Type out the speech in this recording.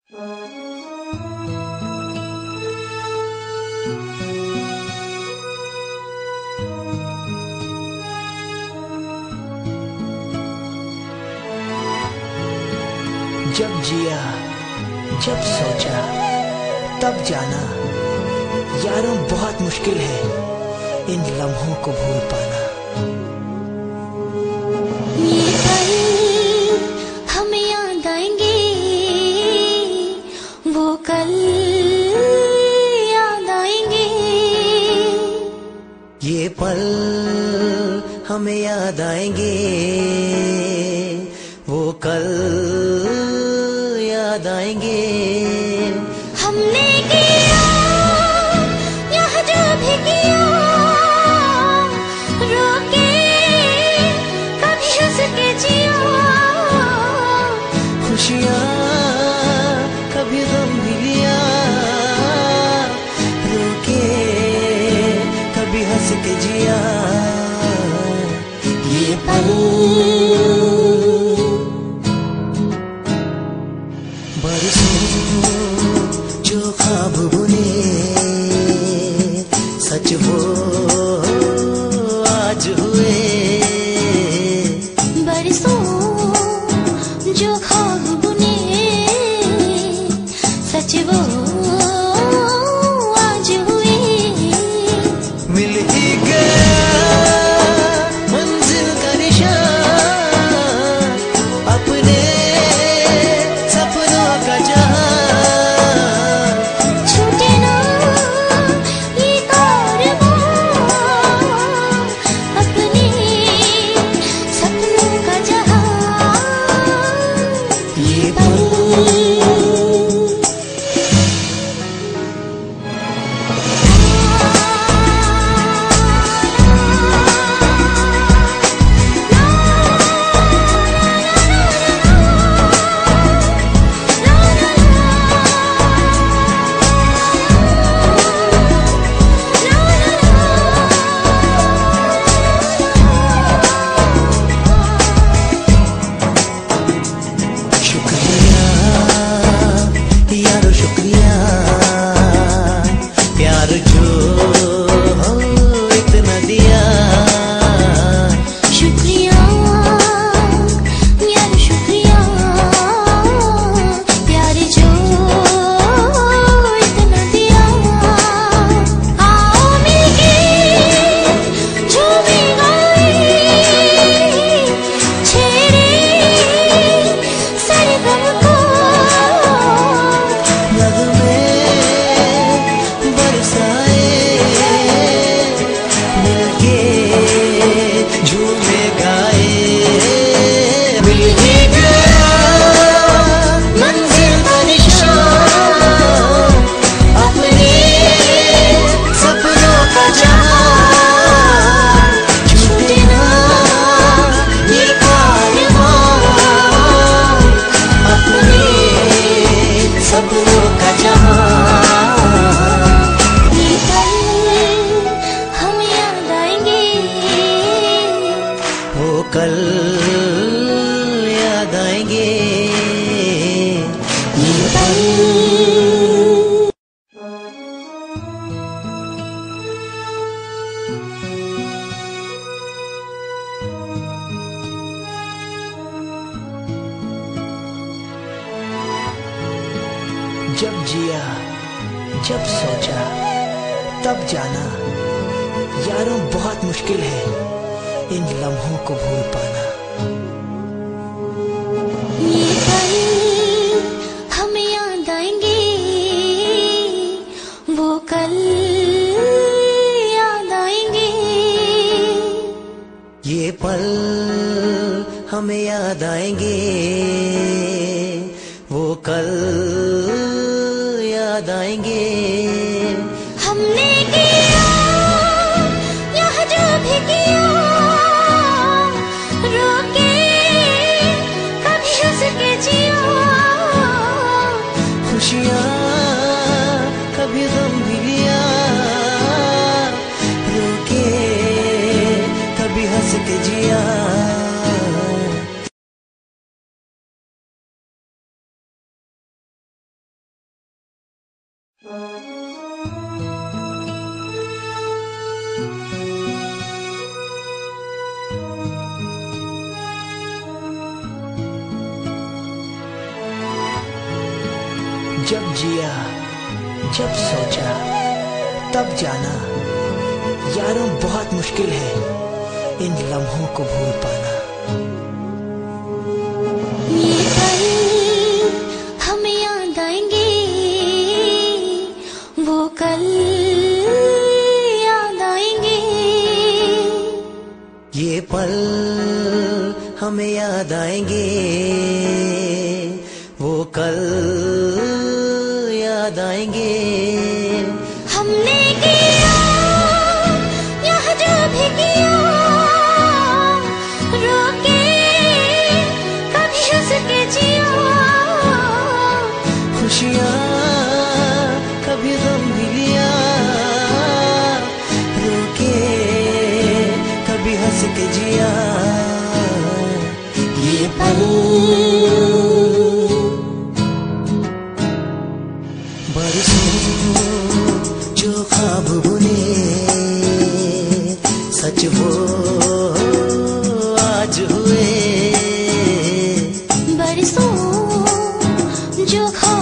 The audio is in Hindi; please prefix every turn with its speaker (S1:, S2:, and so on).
S1: जब जिया, जब सोचा, तब जाना, यारों बहुत मुश्किल है इन लम्हों को भूल पाना।
S2: ये पल हमें याद आएंगे, वो कल याद आएंगे।
S1: ये पल हमें याद आएंगे, वो कल याद आएंगे।
S2: हमने किया यह जो भी किया, रोके कभी हंस के जिया।
S1: खुशियाँ कभी गम भी लिया, रोके कभी हंस के जिया। ये पल बरसों जो ख्वाब बुने, सच वो आज हुए।
S2: बरसों जो ख्वाब बुने, सच वो आज हुए।
S1: मिल ही गया मंजिल का निशान, अपने सपनों का जहां।
S2: छूटे ना ये कारवां, अपने सपनों का जहां।
S1: ये पल कल याद आएंगे। ये पल जब जिया, जब सोचा, तब जाना, यारों बहुत मुश्किल है इन लम्हों को भूल पाना।
S2: ये पल हमें याद आएंगे, वो कल याद आएंगे।
S1: ये पल हमें याद आएंगे, वो कल याद आएंगे।
S2: हमने किया यह जो भी किया, रोके कभी हंस के जिया।
S1: खुशियाँ कभी गम भी लिया, रोके कभी हंस के जिया। जब जिया, जब सोचा, तब जाना, यारों बहुत मुश्किल है इन लम्हों को भूल पाना।
S2: ये पल हमें याद आएंगे, वो कल याद आएंगे।
S1: ये पल हमें याद आएंगे, वो कल याद आएंगे।
S2: हमने किया यह जो भी किया, रोके कभी हंस के जिया।
S1: खुशियाँ कभी गम भी लिया, रोके कभी हंस के जिया। ये पल बरसों जो ख्वाब बुने, सच वो आज हुए।
S2: बरसों जो